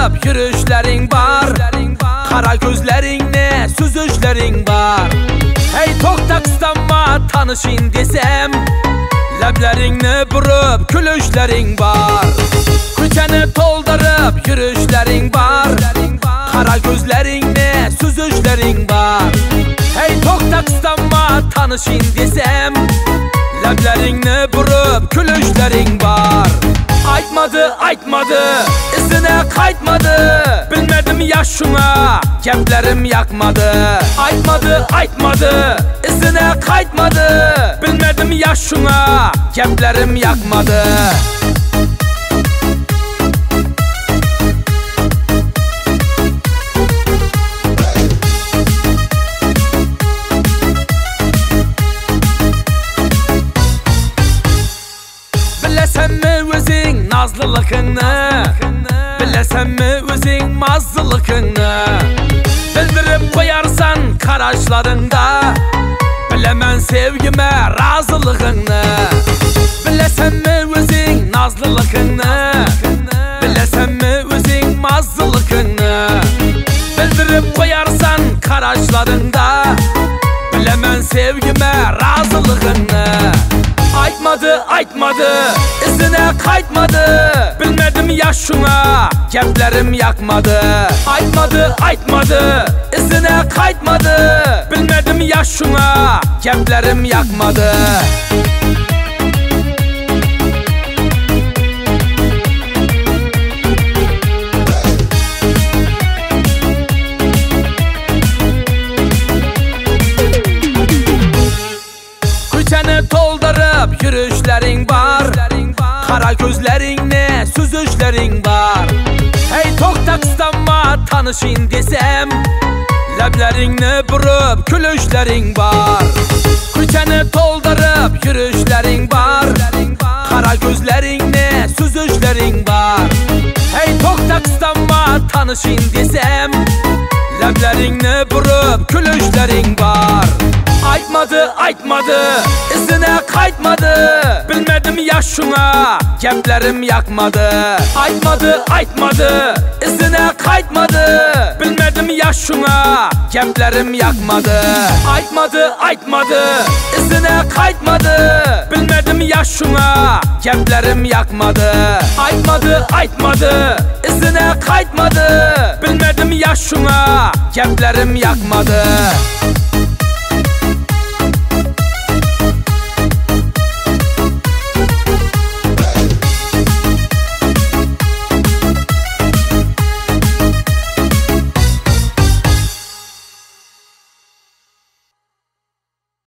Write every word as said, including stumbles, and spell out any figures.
to'ldirib yurishlerin var. Qara gözleringni süzüşlerin var. Hey to'xta qistonma tanışin desem, lablaringni burib kulishlerin var. Ko'chani to'ldirib yurishlerin var. Qara gözleringni süzüşlerin var. Hey to'xta qistonma tanışin desem, lablaringni burib kulishlerin var. Aytmadı, aytmadı, izine qaytmadı. Bilmedim yaşına, gaplerim yakmadı. Aytmadı, aytmadı, izine qaytmadı. Bilmedim yaşına, gaplerim yakmadı. Bilesenmi özün nazlılıkını, bilesenmi özün mazzılıkını, bildirip koyarsan karaşlarında, bilemen sevgime razılığını. Bilesenmi özün nazlılıkını, bilesenmi özün mazzılıkını, bildirip koyarsan karaşlarında, bilemen sevgime razılığını. Aytmadı, aytmadı, izine qaytmadı. Bilmedim yaşına, gaplerim yakmadı. Aytmadı, aytmadı, izine qaytmadı. Bilmedim yaşına, gaplerim yakmadı. Ko'chani to'ldirib yurishlerin var. Qara gözleringni süzüşlerin var. Hey to'xta qistonma tanışin desem, lablaringni burib kulishlerin var. Ko'chani to'ldirib yurishlerin var. Qara gözleringni süzüşlerin var. Hey to'xta qistonma tanışin desem, lablaringni burib kulishlerin var. Aytmadı, aytmadı, izine qaytmadı. Bilmedim yaşına, gaplerim yakmadı. Aytmadı, aytmadı, izine qaytmadı. Bilmedim yaşına, gaplerim yakmadı. Aytmadı, aytmadı, izine qaytmadı. Bilmedim yaşına, gaplerim yakmadı. Aytmadı, aytmadı, izine qaytmadı. Bilmedim yaşına, gaplerim yakmadı.